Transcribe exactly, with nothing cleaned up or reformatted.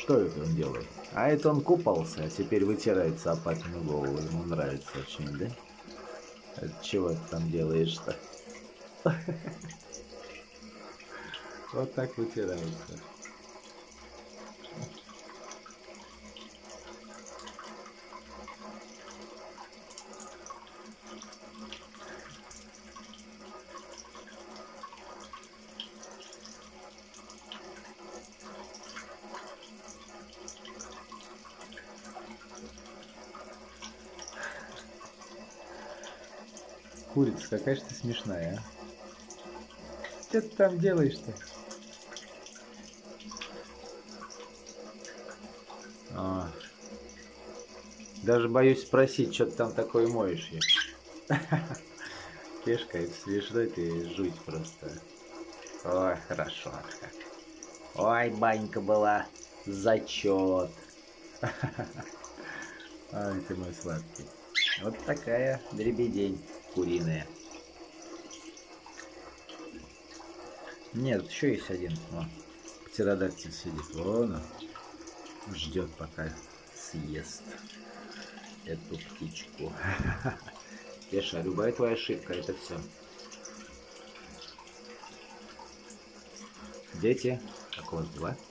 Что это он делает? А это он купался, а теперь вытирается о папину голову. Ему нравится очень, да? Это чего ты там делаешь-то? Вот так вытирается. Курица, какая же ты смешная, а? Что ты там делаешь-то? А, даже боюсь спросить, что ты там такое моешь ее. Кешка, это смешно, ты жуть просто. Ой, хорошо как. Ой, банька была. Зачет. Ай, ты мой сладкий. Вот такая дребедень куриная. Нет, еще есть один. Вон, птеродактиль сидит. Вон он. Ждет, пока съест эту птичку. Кеша, любая твоя ошибка, это все. Дети, как у вас дела?